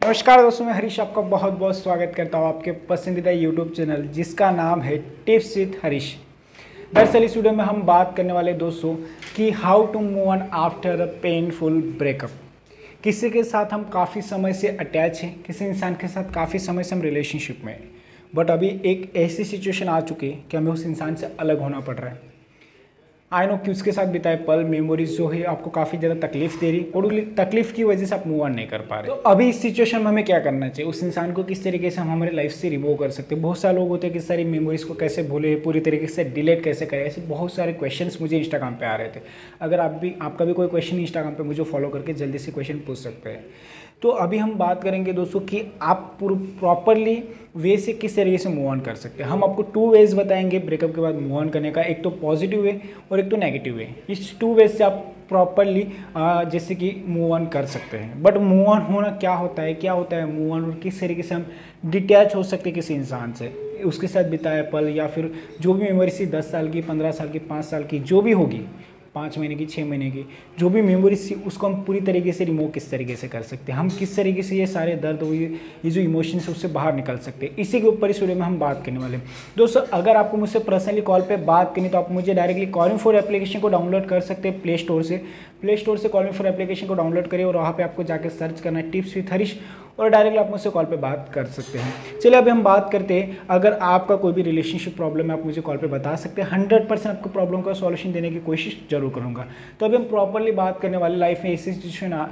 नमस्कार दोस्तों, मैं हरीश आपका बहुत बहुत स्वागत करता हूँ आपके पसंदीदा यूट्यूब चैनल जिसका नाम है टिप्स विद हरीश। दरअसल इस वीडियो में हम बात करने वाले दोस्तों कि how to move on after a painful breakup. किसी के साथ हम काफ़ी समय से अटैच हैं, किसी इंसान के साथ काफ़ी समय से हम रिलेशनशिप में हैं, बट अभी एक ऐसी सिचुएशन आ चुकी है कि हमें उस इंसान से अलग होना पड़ रहा है। आई नो कि उसके साथ बिताए पल, मेमोरीज जो है आपको काफ़ी ज़्यादा तकलीफ दे रही और तकलीफ की वजह से आप मूव ऑन नहीं कर पा रहे। तो अभी इस सिचुएशन में हमें क्या करना चाहिए, उस इंसान को किस तरीके से हम हमारे लाइफ से रिमूव कर सकते हैं। बहुत सारे लोग होते हैं कि सारी मेमोरीज को कैसे भूले, पूरी तरीके से डिलीट कैसे करें, ऐसे बहुत सारे क्वेश्चंस मुझे इंस्टाग्राम पे आ रहे थे। अगर आपका भी कोई क्वेश्चन इंस्टाग्राम पे मुझे फॉलो करके जल्दी से क्वेश्चन पूछ सकते हैं। तो अभी हम बात करेंगे दोस्तों कि आप प्रॉपरली वे से किस तरीके से मूव ऑन कर सकते हैं। हम आपको 2 वेज बताएंगे ब्रेकअप के बाद मूव ऑन करने का, एक तो पॉजिटिव वे और एक तो नेगेटिव वे। इस 2 वेज से आप प्रॉपरली जैसे कि मूव ऑन कर सकते हैं। बट मूव ऑन होना क्या होता है मूव ऑन, और किस तरीके से हम डिटैच हो सकते हैं किसी इंसान से, उसके साथ बिताया पल या फिर जो भी मेमोरी सी 10 साल की, 15 साल की, 5 साल की जो भी होगी, 5 महीने की, 6 महीने की जो भी मेमोरीज थी उसको हम पूरी तरीके से रिमूव किस तरीके से कर सकते हैं, हम किस तरीके से ये सारे दर्द हुए, ये जो इमोशंस है उससे बाहर निकल सकते हैं। इसी के ऊपर इस वीडियो में हम बात करने वाले हैं। दोस्तों अगर आपको मुझसे पर्सनली कॉल पे बात करनी तो आप मुझे डायरेक्टली कॉलिंग फॉर एप्लीकेशन को डाउनलोड कर सकते हैं प्ले स्टोर से कॉलिंग फॉर एप्लीकेशन को डाउनलोड करिए और वहाँ पर आपको जाकर सर्च करना है टिप्स विद हरीश और डायरेक्टली आप मुझसे कॉल पे बात कर सकते हैं। चलिए अभी हम बात करते हैं, अगर आपका कोई भी रिलेशनशिप प्रॉब्लम है आप मुझे कॉल पे बता सकते हैं। 100% आपको प्रॉब्लम का सॉल्यूशन देने की कोशिश जरूर करूँगा। तो अभी हम प्रॉपरली बात करने वाले लाइफ में ऐसी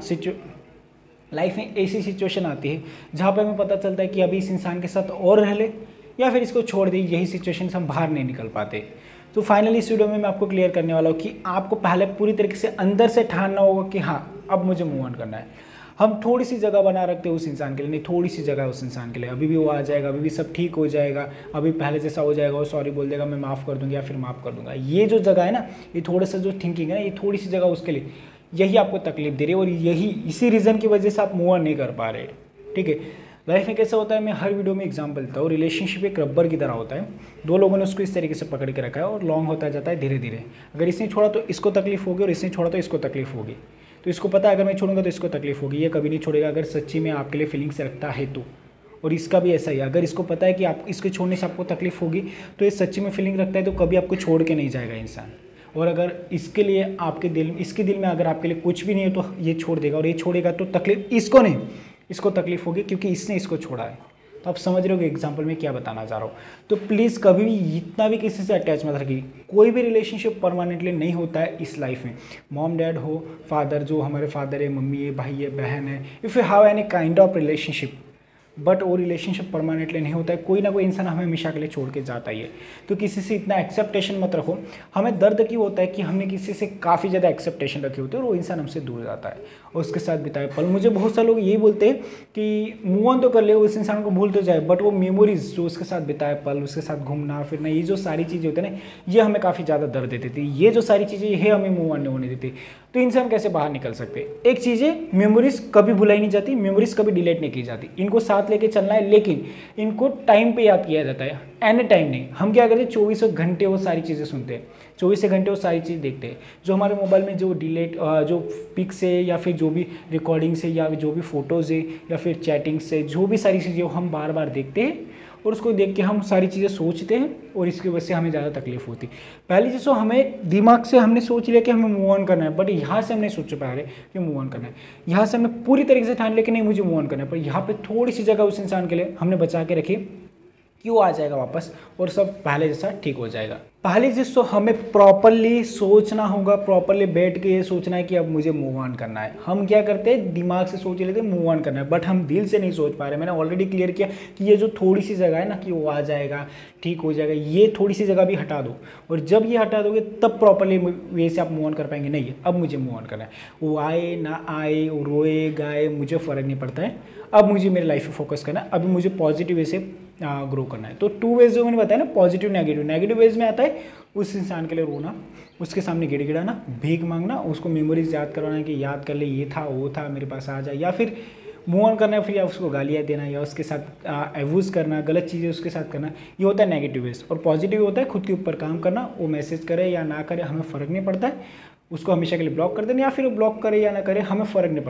सिचुएशन आती है जहाँ पर हमें पता चलता है कि अभी इस इंसान के साथ और रह ले या फिर इसको छोड़ दे। यही सिचुएशन से हम बाहर नहीं निकल पाते। तो फाइनली इस वीडियो में मैं आपको क्लियर करने वाला हूँ कि आपको पहले पूरी तरीके से अंदर से ठानना होगा कि हाँ अब मुझे मूव ऑन करना है। हम थोड़ी सी जगह बना रखते हैं उस इंसान के लिए, नहीं थोड़ी सी जगह उस इंसान के लिए, अभी भी वो आ जाएगा, अभी भी सब ठीक हो जाएगा, अभी पहले जैसा हो जाएगा, वो सॉरी बोल देगा, मैं माफ़ कर दूंगा या फिर माफ़ कर दूंगा। ये जो जगह है ना, ये थोड़ा सा जो थिंकिंग है ना, ये थोड़ी सी जगह उसके लिए यही आपको तकलीफ दे रही है और इसी रीज़न की वजह से आप मूव ऑन नहीं कर पा रहे। ठीक है, लाइफ में कैसा होता है, मैं हर वीडियो में एग्जाम्पल देता हूँ। रिलेशनशिप एक रबर की तरह होता है, 2 लोगों ने उसको इस तरीके से पकड़ के रखा है और लॉन्ग होता जाता है धीरे धीरे। अगर इसने छोड़ा तो इसको तकलीफ होगी और इसने छोड़ा तो इसको तकलीफ होगी। तो इसको पता है अगर मैं छोड़ूंगा तो इसको तकलीफ होगी, ये कभी नहीं छोड़ेगा अगर सच्ची में आपके लिए फीलिंग्स रखता है तो। और इसका भी ऐसा ही है, अगर इसको पता है कि आप इसके छोड़ने से आपको तकलीफ होगी तो ये सच्ची में फीलिंग रखता है तो कभी आपको छोड़ के नहीं जाएगा इंसान। और अगर इसके लिए इसके दिल में अगर आपके लिए कुछ भी नहीं है तो ये छोड़ देगा, और ये छोड़ेगा तो तकलीफ इसको नहीं, इसको तकलीफ होगी क्योंकि इसने इसको छोड़ा है। तो आप समझ रहे हो एग्जाम्पल में क्या बताना चाह रहा हूँ। तो प्लीज़ कभी भी इतना भी किसी से अटैच मत रखिए। कोई भी रिलेशनशिप परमानेंटली नहीं होता है इस लाइफ में। मॉम डैड हो, फादर जो हमारे फादर है, मम्मी है, भाई है, बहन है, if you have any kind of relationship, but वो रिलेशनशिप परमानेंटली नहीं होता है। कोई ना कोई इंसान हमें हमेशा के लिए छोड़ के जाता ही है। तो किसी से इतना एक्सेप्टेशन मत रखो। हमें दर्द क्यों होता है कि हमने किसी से काफ़ी ज़्यादा एक्सेप्टेशन रखी होती है और वो इंसान हमसे दूर जाता है और उसके साथ बिताए पल। मुझे बहुत सारे लोग यही बोलते हैं कि मूव ऑन तो कर ले, उस इंसान को भूल तो जाए, बट वो मेमोरीज जो उसके साथ बिताए पल, उसके साथ घूमना फिरना, ये जो सारी चीज़ें होती है ना, ये हमें काफ़ी ज़्यादा दर्द देती थी। ये जो सारी चीज़ें ये हमें मूव ऑन नहीं होने देती। तो इनसे हम कैसे बाहर निकल सकते हैं? एक चीज़ है, मेमोरीज कभी भुलाई नहीं जाती, मेमोरीज कभी डिलीट नहीं की जाती। इनको साथ लेके चलना है, लेकिन इनको टाइम पे याद किया जाता है, एनी टाइम नहीं। हम क्या करते हैं, 24 घंटे वो सारी चीज़ें सुनते हैं, 24 घंटे वो सारी चीज़ देखते हैं। जो हमारे मोबाइल में जो जो पिक्स है या फिर जो भी रिकॉर्डिंग्स है या जो भी फोटोज़ है या फिर चैटिंग्स है, जो भी सारी चीज़ें हम बार बार देखते हैं और उसको देख के हम सारी चीज़ें सोचते हैं और इसकी वजह से हमें ज़्यादा तकलीफ होती है। पहली चीज़ तो हमें दिमाग से हमने सोच लिया कि हमें मूव ऑन करना है, बट यहाँ से हम नहीं सोच पा रहे कि मूव ऑन करना है। यहाँ से हमने पूरी तरीके से ठान लिया कि नहीं मुझे मूव ऑन करना है, पर यहाँ पे थोड़ी सी जगह उस इंसान के लिए हमने बचा के रखी कि वो आ जाएगा वापस और सब पहले जैसा ठीक हो जाएगा। पहली चीज़ तो हमें प्रॉपरली सोचना होगा, प्रॉपरली बैठ के ये सोचना है कि अब मुझे मूव ऑन करना है। हम क्या करते हैं, दिमाग से सोच लेते हैं मूव ऑन करना है, बट हम दिल से नहीं सोच पा रहे। मैंने ऑलरेडी क्लियर किया कि ये जो थोड़ी सी जगह है ना कि वो आ जाएगा, ठीक हो जाएगा, ये थोड़ी सी जगह भी हटा दो। और जब ये हटा दोगे तब प्रॉपरली वे से आप मूव ऑन कर पाएंगे। नहीं अब मुझे मूव ऑन करना है, वो आए ना आए, वो रोए गाए, मुझे फ़र्क नहीं पड़ता है। अब मुझे मेरी लाइफ पे फोकस करना है, अभी मुझे पॉजिटिव वे से ग्रो करना है। तो 2 वेज जो मैंने बताया ना, पॉजिटिव नेगेटिव। नेगेटिव वेज में आता है उस इंसान के लिए रोना, उसके सामने गिड़गिड़ाना, भीख मांगना, उसको मेमोरीज याद करवाना कि याद कर ले, ये था वो था, मेरे पास आ जाए, या फिर मूव ऑन करना है, फिर या उसको गालियाँ देना या उसके साथ एब्यूज़ करना, गलत चीज़ें उसके साथ करना। ये होता है नेगेटिव वेज। और पॉजिटिव होता है खुद के ऊपर काम करना। वो मैसेज करे या ना करे हमें फ़र्क नहीं पड़ता है, उसको हमेशा के लिए ब्लॉक कर देना, या फिर ब्लॉक करे या ना करे हमें फ़र्क नहीं पड़ता है।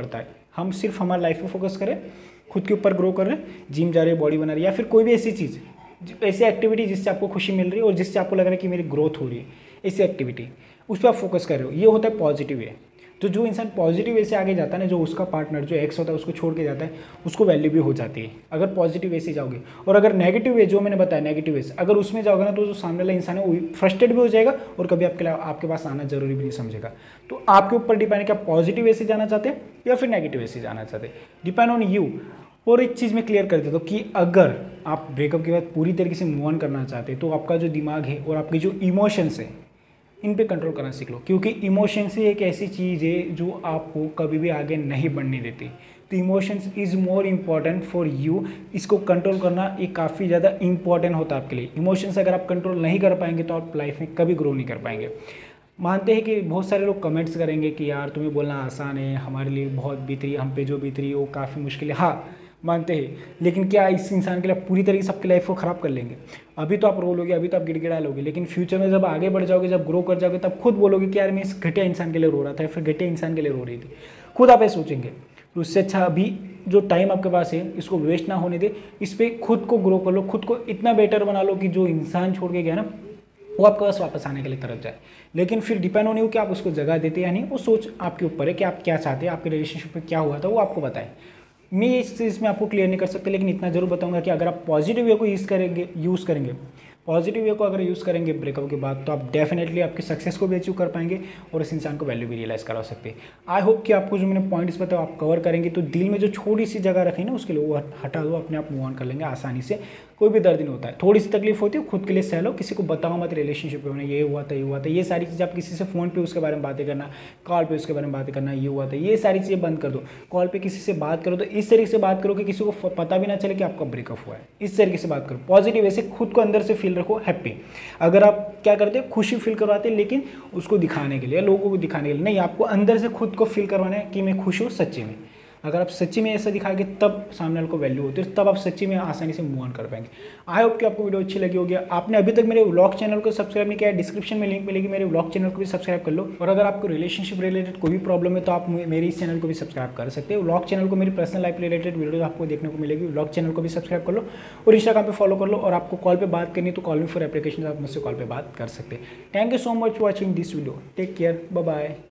हम सिर्फ हमारी लाइफ पे फोकस करें, खुद के ऊपर ग्रो कर रहे हैं, जिम जा रहे हैं, बॉडी बना रही है, या फिर कोई भी ऐसी चीज़, ऐसी एक्टिविटी जिससे आपको खुशी मिल रही है और जिससे आपको लग रहा है कि मेरी ग्रोथ हो रही है, ऐसी एक्टिविटी उस पर आप फोकस कर रहे हो, ये होता है पॉजिटिव वे। तो जो इंसान पॉजिटिव वे से आगे जाता है ना, जो उसका पार्टनर जो एक्स होता है उसको छोड़ के जाता है, उसको वैल्यू भी हो जाती है अगर पॉजिटिव वे से जाओगे। और अगर नेगेटिव वे, जो मैंने बताया नेगेटिव वे से अगर उसमें जाओगे ना, तो जो सामने वाला इंसान है वो फ्रस्ट्रेट भी हो जाएगा और कभी आपके पास आना जरूरी भी नहीं समझेगा। तो आपके ऊपर डिपेंड है कि आप पॉजिटिव वे से जाना चाहते हैं या फिर नेगेटिव वे से जाना चाहते हैं, डिपेंड ऑन यू। और एक चीज़ मैं क्लियर कर देता हूँ कि अगर आप ब्रेकअप के बाद पूरी तरीके से मूव ऑन करना चाहते हैं तो आपका जो दिमाग है और आपके जो इमोशंस है इन पे कंट्रोल करना सीख लो, क्योंकि इमोशंस ही एक ऐसी चीज़ है जो आपको कभी भी आगे नहीं बढ़ने देती। तो emotions is more important for you, इसको कंट्रोल करना ये काफ़ी ज़्यादा इंपॉर्टेंट होता है आपके लिए। इमोशंस अगर आप कंट्रोल नहीं कर पाएंगे तो आप लाइफ में कभी ग्रो नहीं कर पाएंगे। मानते हैं कि बहुत सारे लोग कमेंट्स करेंगे कि यार तुम्हें बोलना आसान है, हमारे लिए बहुत बीत रही, हम पे जो बीत रही है वो काफ़ी मुश्किल है। हाँ मानते हैं, लेकिन क्या इस इंसान के लिए पूरी तरीके से आपकी लाइफ को ख़राब कर लेंगे? अभी तो आप रो लोगे, अभी तो आप गिड़गिड़ा लोगे, लेकिन फ्यूचर में जब आगे बढ़ जाओगे, जब ग्रो कर जाओगे, तब खुद बोलोगे कि यार मैं इस घटिया इंसान के लिए रो रहा था या फिर घटिया इंसान के लिए रो रही थी। खुद आप ये सोचेंगे। तो उससे अच्छा अभी जो टाइम आपके पास है इसको वेस्ट ना होने दे, इस पर खुद को ग्रो कर लो, खुद को इतना बेटर बना लो कि जो इंसान छोड़ के गया ना वो आपके पास वापस आने के लिए तरफ जाए। लेकिन फिर डिपेंड होने हो कि आप उसको जगह देते या नहीं, वो सोच आपके ऊपर है कि आप क्या चाहते हैं, आपके रिलेशनशिप में क्या हुआ था वो आपको बताएं। मैं इस चीज़ में आपको क्लियर नहीं कर सकता, लेकिन इतना जरूर बताऊंगा कि अगर आप पॉजिटिव वे को यूज़ करेंगे पॉजिटिव वे को अगर यूज़ करेंगे ब्रेकअप के बाद, तो आप डेफिनेटली आपकी सक्सेस को भी अचीव कर पाएंगे और इस इंसान को वैल्यू भी रियलाइज़ करा सकते हैं। आई होप कि आपको जो मैंने पॉइंट्स बताया आप कवर करेंगे, तो दिल में जो छोटी सी जगह रखी ना उसके लिए वो हटा दो, अपने आप मूव ऑन कर लेंगे आसानी से। कोई भी दर्द नहीं होता है, थोड़ी सी तकलीफ होती है, खुद के लिए सह लो, किसी को बताओ मत रिलेशनशिप में ये हुआ था ये हुआ था। ये सारी चीज़ आप किसी से फ़ोन पे उसके बारे में बातें करना, कॉल पे उसके बारे में बातें करना, ये हुआ था, ये सारी चीज़ें बंद कर दो। कॉल पे किसी से बात करो तो इस तरीके से बात करो कि किसी को पता भी ना चले कि आपका ब्रेकअप हुआ है। इस तरीके से बात करो, पॉजिटिव वैसे खुद को अंदर से फील रखो हैप्पी। अगर आप क्या करते हैं, खुशी फील करवाते हैं, लेकिन उसको दिखाने के लिए, लोगों को दिखाने के लिए नहीं, आपको अंदर से खुद को फील करवाना है कि मैं खुश हूँ सच्ची में। अगर आप सच्ची में ऐसा दिखाएंगे तब सामने वाले को वैल्यू होती है, तब आप सच्ची में आसानी से मूव ऑन कर पाएंगे। आई होप कि आपको वीडियो अच्छी लगी होगी। आपने अभी तक मेरे व्लॉग चैनल को सब्सक्राइब नहीं किया है, डिस्क्रिप्शन में लिंक मिलेगी, मेरे व्लॉग चैनल को भी सब्सक्राइब कर लो। और अगर आपको रिलेशनशिप रिलेटेड कोई भी प्रॉब्लम है तो आप मेरे इस चैनल को भी सब्सक्राइब कर सकते हैं। व्लॉग चैनल को मेरी पर्सनल लाइफ रिलेटेड वीडियो आपको देखने को मिलेगी, व्लॉग चैनल को भी सब्सक्राइब कर लो और इंस्टाग्राम पे फॉलो कर लो। और आपको कॉल पे बात करनी तो कॉल मी फॉर एप्लीकेशन, आप मुझसे कॉल पे बात कर सकते हैं। Thank you so much for watching this video, take care, bye bye.